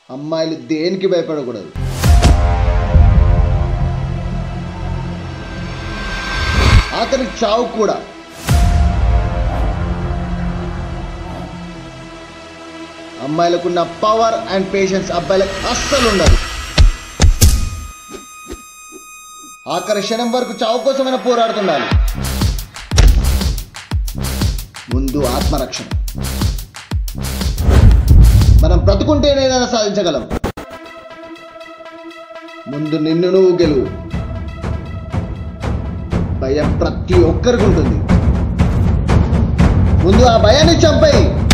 అమ్మాయిలు దేనికి భయపడకూడదు. ఆఖరికి చావు కూడా. అమ్మాయిలకున్న పవర్ అండ్ పేషెన్స్ అబ్బాయిలకు అస్సలు ఉండదు. ఆఖరి క్షణం వరకు చావు కోసమైనా పోరాడుతుండాలి. ముందు ఆత్మరక్షణ. మనం బ్రతుకుంటేనే ఏదైనా సాధించగలం. ముందు నిన్ను నువ్వు గెలువు. భయం ప్రతి ఒక్కరికి ఉంటుంది. ముందు ఆ భయాన్ని చంపేయి.